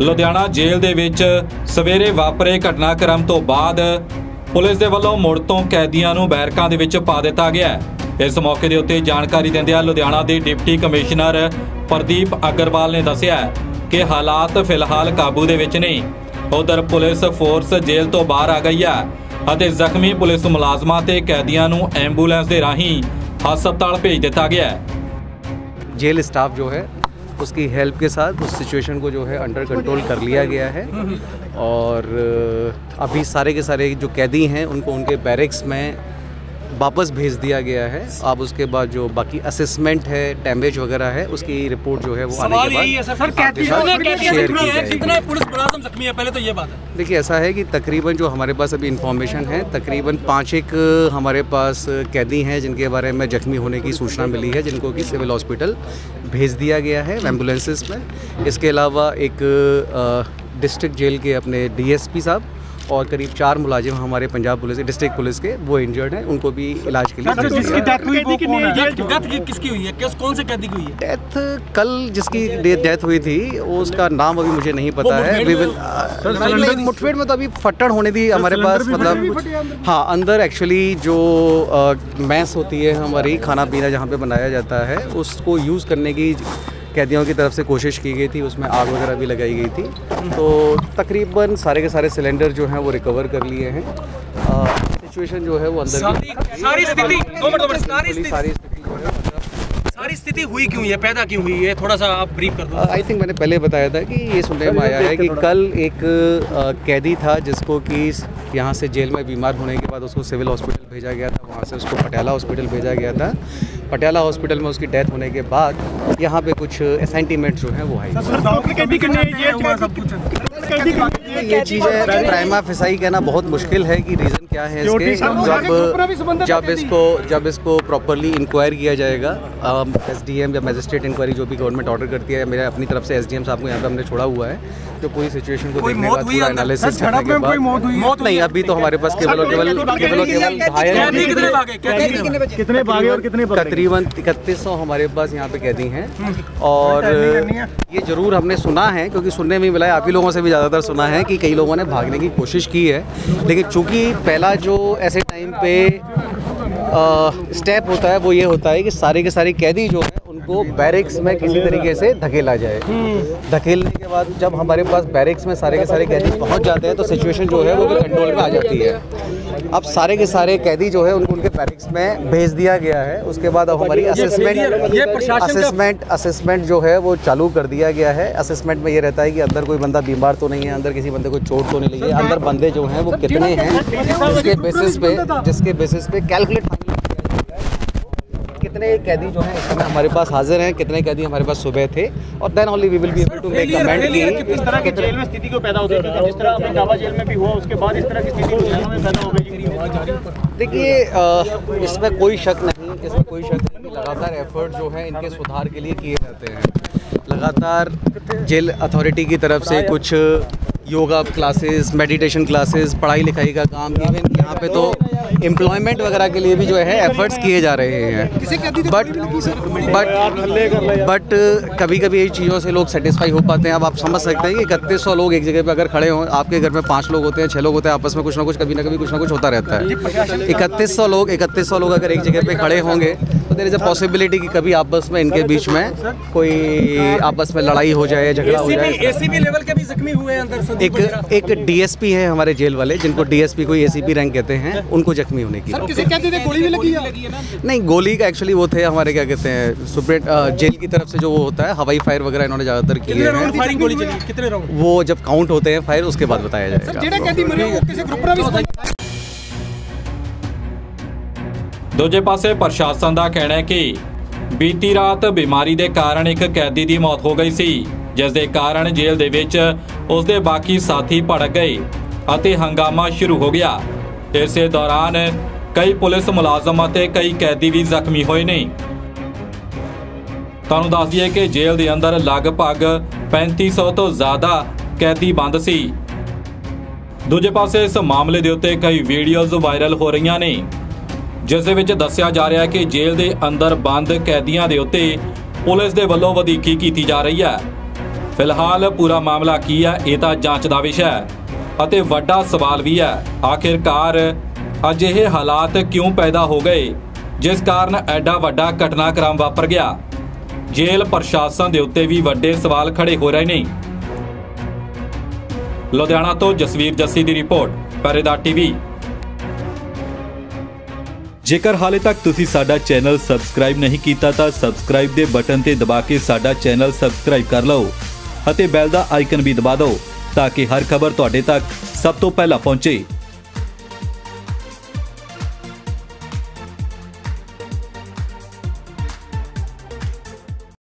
ਲੁਧਿਆਣਾ ਜੇਲ੍ਹ ਦੇ ਵਿੱਚ ਸਵੇਰੇ ਵਾਪਰੇ ਘਟਨਾਕ੍ਰਮ ਤੋਂ ਬਾਅਦ ਪੁਲਿਸ ਦੇ ਵੱਲੋਂ ਮੁੜ ਤੋਂ ਕੈਦੀਆਂ ਨੂੰ ਬੈਰਕਾਂ ਦੇ ਵਿੱਚ ਪਾ ਦਿੱਤਾ ਗਿਆ। ਇਸ ਮੌਕੇ ਦੇ ਉੱਤੇ ਜਾਣਕਾਰੀ ਦਿੰਦਿਆਂ ਲੁਧਿਆਣਾ ਦੇ ਡਿਪਟੀ ਕਮਿਸ਼ਨਰ ਪ੍ਰਦੀਪ ਅਗਰਵਾਲ ਨੇ ਦੱਸਿਆ ਕਿ ਹਾਲਾਤ ਫਿਲਹਾਲ ਕਾਬੂ ਦੇ ਵਿੱਚ ਨਹੀਂ। ਉਧਰ ਪੁਲਿਸ ਫੋਰਸ ਜੇਲ੍ਹ ਤੋਂ ਬਾਹਰ ਆ ਗਈ ਹੈ ਅਤੇ ਜ਼ਖਮੀ ਪੁਲਿਸ ਮੁਲਾਜ਼ਮਾਂ ਤੇ ਕੈਦੀਆਂ ਨੂੰ ਐਂਬੂਲੈਂਸ ਦੇ ਰਾਹੀਂ ਹਸਪਤਾਲ भेज दिया गया है। जेल स्टाफ जो है उसकी हेल्प के साथ उस सिचुएशन को जो है अंडर कंट्रोल कर लिया गया है और अभी सारे के सारे जो कैदी हैं उनको उनके बैरिक्स में वापस भेज दिया गया है। अब उसके बाद जो बाकी असेसमेंट है, डैमेज वगैरह है, उसकी रिपोर्ट जो है वो आने के बाद कितने पुलिस मुलाजिम जख्मी है, पहले तो ये बात है। देखिए ऐसा है कि तकरीबन जो हमारे पास अभी इंफॉर्मेशन है तकरीबन 5 हमारे पास कैदी हैं जिनके बारे में जख्मी होने की सूचना मिली है, जिनको कि सिविल हॉस्पिटल भेज दिया गया है एम्बुलेंसेस में। इसके अलावा एक डिस्ट्रिक्ट जेल के अपने DSP साहब और करीब 4 मुलाजिम हमारे पंजाब पुलिस के डिस्ट्रिक्ट पुलिस के वो इंजर्ड हैं, उनको भी इलाज के लिए जिसकी डेथ हुई वो कौन है? डेथ किसकी हुई है? कौन से कैदी की हुई है? डेथ कल जिसकी डेथ हुई थी उसका नाम अभी मुझे नहीं पता है। मुठभेड़ में तो अभी फट्टड़ होने दी हमारे पास, मतलब हाँ अंदर एक्चुअली जो मैस होती है हमारी खाना पीना जहाँ पे बनाया जाता है उसको यूज़ करने की कैदियों की तरफ से कोशिश की गई थी, उसमें आग वगैरह भी लगाई गई थी। तो तकरीबन सारे के सारे सिलेंडर जो हैं वो रिकवर कर लिए हैं। सिचुएशन जो है वो अंदर सारी स्थिति हुई क्यों है, पैदा क्यों हुई है, थोड़ा सा आप ब्रीफ कर दो। आई थिंक मैंने पहले बताया था कि ये सुनने में आया है कि कल एक कैदी था जिसको कि यहाँ से जेल में बीमार होने के बाद उसको सिविल हॉस्पिटल भेजा गया था, वहाँ से उसको पटियाला हॉस्पिटल भेजा गया था। पटियाला हॉस्पिटल में उसकी डेथ होने के बाद यहाँ पे कुछ असेंटीमेंट जो है वो आई। ये चीज़ें प्राइमा फेसाई कहना बहुत मुश्किल है कि रीज़न क्या है इसके। जब इसको प्रॉपरली इंक्वायर किया जाएगा, SDM या मजिस्ट्रेट इंक्वायरी जो भी गवर्नमेंट ऑर्डर करती है, मेरे अपनी तरफ से SDM साहब को यहाँ पे हमने छोड़ा हुआ है, जो पूरी सिचुएशन को देखने के बाद पूरा एनालिसिस करने के बाद नहीं अभी तो हमारे पास केवल कितने भागे और कितने तकरीबन 3100 हमारे पास यहाँ पे कैदी हैं। और ये ज़रूर हमने सुना है, क्योंकि सुनने में मिला है, आप ही लोगों से भी ज़्यादातर सुना है कि कई लोगों ने भागने की कोशिश की है, लेकिन चूँकि पहला जो ऐसे टाइम पे स्टेप होता है वो ये होता है कि सारे के सारे कैदी जो हैं उनको बैरिक्स में किसी तरीके से धकेला जाए। धकेलने के बाद जब हमारे पास बैरिक्स में सारे के सारे कैदी पहुंच जाते हैं तो सिचुएशन जो है वो भी कंट्रोल में आ जाती है। अब सारे के सारे कैदी जो है उनको उनके बैरिक्स में भेज दिया गया है। उसके बाद अब हमारी असेसमेंट जो है वो चालू कर दिया गया है। असेसमेंट में ये रहता है कि अंदर कोई बंदा बीमार तो नहीं है, अंदर किसी बंदे को चोट तो नहीं लगी है, अंदर बंदे जो हैं वो कितने हैं जिसके बेसिस पे कैलकुलेट कितने कैदी जो हैं इस समय हमारे पास हाजिर हैं, कितने कैदी हमारे पास सुबह थे, और then only we will be able to make comment कि इस तरह की जेल में स्थिति को पैदा होती है, जिस तरह अपने गावा जेल में भी हुआ उसके बाद इस तरह की स्थिति लुधियाना में पैदा हो गई। देखिए इसमें कोई शक नहीं, लगातार एफर्ट जो है इनके सुधार के लिए किए जाते हैं। लगातार जेल अथॉरिटी की तरफ से कुछ योगा क्लासेस, मेडिटेशन क्लासेस, पढ़ाई लिखाई का काम, इवन यहाँ पे तो एम्प्लॉयमेंट वगैरह के लिए भी जो है एफर्ट्स किए जा रहे हैं। बट कभी कभी ये चीज़ों से लोग सेटिस्फाई हो पाते हैं। अब आप समझ सकते हैं कि 3100 लोग एक जगह पे अगर खड़े हों, आपके घर में 5 लोग होते हैं, 6 लोग होते हैं, आपस में कुछ ना कुछ कभी ना कभी कुछ ना कुछ होता रहता है। 3100 लोग अगर एक जगह पे खड़े होंगे तो देयर इज़ अ पॉसिबिलिटी कि कभी आपस में इनके बीच में कोई आपस में लड़ाई हो जाए, झगड़ा हो जाए। ACP लेवल के भी जख्मी हुए अंदर। एक DSP है हमारे जेल वाले, जिनको DSP को ACP रैंक कहते हैं, उनको जख्मी होने की किसी कहते थे गोली भी लगी है? नहीं, गोली का एक्चुअली वो थे हमारे क्या कहते हैं सुप्रीम जेल की तरफ से जो वो होता है हवाई फायर वगैरह इन्होंने ज़्यादातर किए हैं। कितने राउंड वो जब काउंट होते हैं फायर उसके बाद बताया जाएगा। ਦੂਜੇ ਪਾਸੇ ਪ੍ਰਸ਼ਾਸਨ ਦਾ ਕਹਿਣਾ ਹੈ ਕਿ ਬੀਤੀ ਰਾਤ ਬਿਮਾਰੀ ਦੇ ਕਾਰਨ ਇੱਕ ਕੈਦੀ ਦੀ ਮੌਤ ਹੋ ਗਈ ਸੀ, ਜਿਸ ਦੇ ਕਾਰਨ ਜੇਲ੍ਹ ਦੇ ਵਿੱਚ ਉਸ ਦੇ ਬਾਕੀ ਸਾਥੀ ਭੜਕ ਗਏ ਅਤੇ ਹੰਗਾਮਾ ਸ਼ੁਰੂ ਹੋ ਗਿਆ। ਇਸੇ ਦੌਰਾਨ ਕਈ ਪੁਲਿਸ ਮੁਲਾਜ਼ਮ ਅਤੇ ਕਈ ਕੈਦੀ ਵੀ ਜ਼ਖਮੀ ਹੋਏ ਨੇ। ਤੁਹਾਨੂੰ ਦੱਸ ਦਈਏ ਕਿ ਜੇਲ੍ਹ ਦੇ ਅੰਦਰ ਲਗਭਗ 3500 ਤੋਂ ਜ਼ਿਆਦਾ ਕੈਦੀ ਬੰਦ ਸੀ। ਦੂਜੇ ਪਾਸੇ ਇਸ ਮਾਮਲੇ ਦੇ ਉੱਤੇ ਕਈ ਵੀਡੀਓਜ਼ ਵਾਇਰਲ ਹੋ ਰਹੀਆਂ ਨੇ, ਜਿਸ ਦੇ ਵਿੱਚ ਦੱਸਿਆ ਜਾ ਰਿਹਾ ਹੈ ਕਿ ਜੇਲ੍ਹ ਦੇ ਅੰਦਰ ਬੰਦ ਕੈਦੀਆਂ ਦੇ ਉੱਤੇ ਪੁਲਿਸ ਦੇ ਵੱਲੋਂ ਵਧੀਕੀ ਕੀਤੀ ਜਾ ਰਹੀ ਹੈ। ਫਿਲਹਾਲ ਪੂਰਾ ਮਾਮਲਾ ਕੀ ਹੈ ਇਹ ਤਾਂ ਜਾਂਚ ਦਾ ਵਿਸ਼ਾ ਹੈ ਅਤੇ ਵੱਡਾ ਸਵਾਲ ਵੀ ਹੈ, ਆਖਿਰਕਾਰ ਅਜਿਹੇ ਹਾਲਾਤ ਕਿਉਂ ਪੈਦਾ ਹੋ ਗਏ ਜਿਸ ਕਾਰਨ ਐਡਾ ਵੱਡਾ ਘਟਨਾਕ੍ਰਮ ਵਾਪਰ ਗਿਆ। ਜੇਲ੍ਹ ਪ੍ਰਸ਼ਾਸਨ ਦੇ ਉੱਤੇ ਵੀ ਵੱਡੇ ਸਵਾਲ ਖੜੇ ਹੋ ਰਹੇ ਨੇ। ਲੁਧਿਆਣਾ ਤੋਂ ਜਸਵੀਰ ਜੱਸੀ ਦੀ ਰਿਪੋਰਟ, ਪਹਿਰੇਦਾਰ ਟੀਵੀ। ਜੇਕਰ ਹਾਲੇ ਤੱਕ ਤੁਸੀਂ ਸਾਡਾ ਚੈਨਲ ਸਬਸਕ੍ਰਾਈਬ ਨਹੀਂ ਕੀਤਾ ਤਾਂ ਸਬਸਕ੍ਰਾਈਬ ਦੇ ਬਟਨ ਤੇ ਦਬਾ ਕੇ ਸਾਡਾ ਚੈਨਲ ਸਬਸਕ੍ਰਾਈਬ ਕਰ ਲਓ ਅਤੇ ਬੈਲ ਦਾ ਆਈਕਨ ਵੀ ਦਬਾ ਦਿਓ ਤਾਂ ਕਿ ਹਰ ਖਬਰ ਤੁਹਾਡੇ ਤੱਕ ਸਭ ਤੋਂ ਪਹਿਲਾਂ ਪਹੁੰਚੇ।